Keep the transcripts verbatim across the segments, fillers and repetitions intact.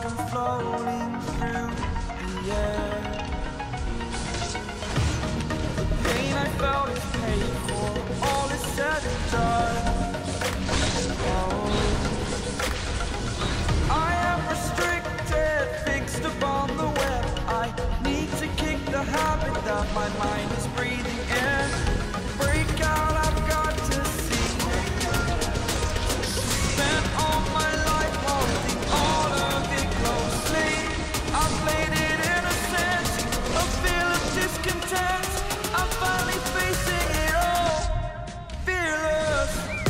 come floating through the air. The pain I felt is paid for, all is said and done. Oh, I am restricted, fixed upon the web. I need to kick the habit that my mind is breathing in. Break out, I've got to see. Spent all my life holding all of it closely. I played it innocent, a feel of discontent. I'm finally facing it all, fearless.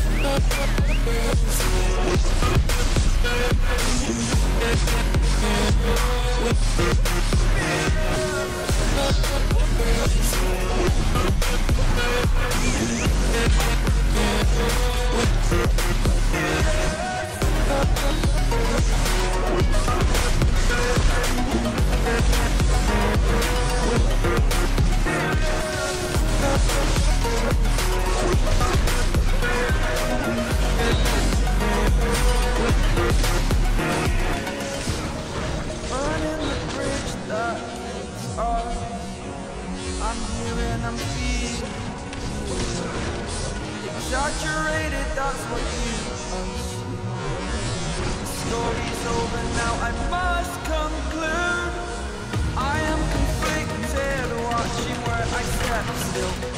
Burning the bridge that is us. I'm here and I'm feeling exaggerated, that's what you assume. The story's over now, I must conclude. I am conflicted, watching where I step still.